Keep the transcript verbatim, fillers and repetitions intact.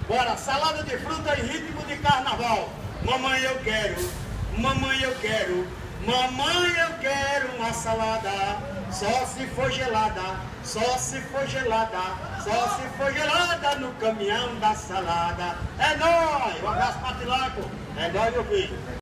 Bora, salada de fruta em ritmo de carnaval. Mamãe, eu quero, mamãe, eu quero, mamãe, eu quero uma salada. Só se for gelada, só se for gelada, só se for gelada no caminhão da salada. É nóis! Um abraço para Tilaco. É nóis, meu filho.